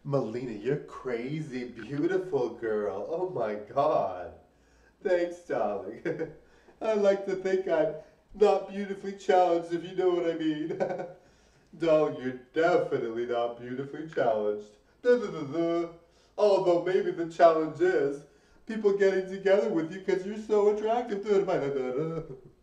Melina, you're crazy beautiful girl. Oh my God. Thanks, darling. I like to think I'm not beautifully challenged, if you know what I mean. Darling, you're definitely not beautifully challenged. Duh, duh, duh, duh. Although maybe the challenge is people getting together with you because you're so attractive. Duh, duh, duh, duh, duh.